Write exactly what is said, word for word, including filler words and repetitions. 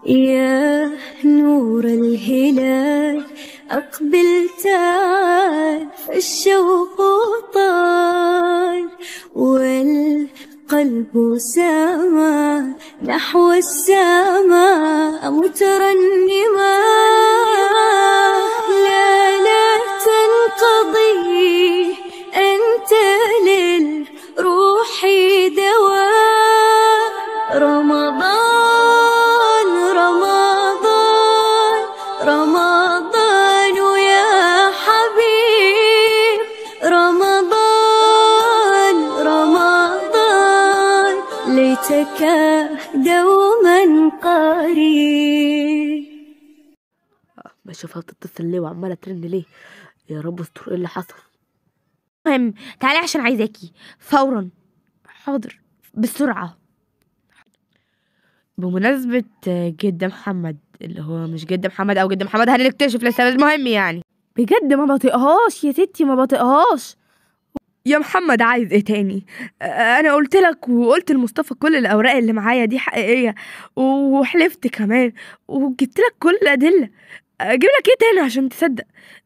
يا نور الهلال أقبل تعال، فالشوق طال والقلب سما نحو السماء مترنما. لا لا تنقضي أنت للروح دواء. رمضان رمضان رمضان يا حبيب، رمضان رمضان ليتك دوما قريب. بشوفها بتتصل ليه وعمالة ترن ليه؟ يا رب استر ايه اللي حصل. المهم تعالي عشان عايزاكي فورا. حاضر بسرعة. بمناسبة جد محمد، اللي هو مش جد محمد او جد محمد، هنكتشف لسه. المهم يعني بجد ما بطيقهاش يا ستي، ما بطيقهاش. يا محمد عايز ايه تاني؟ انا قلت لك وقلت لمصطفى كل الاوراق اللي معايا دي حقيقية، وحلفت كمان وجبت لك كل الادلة. اجيب لك ايه تاني عشان تصدق؟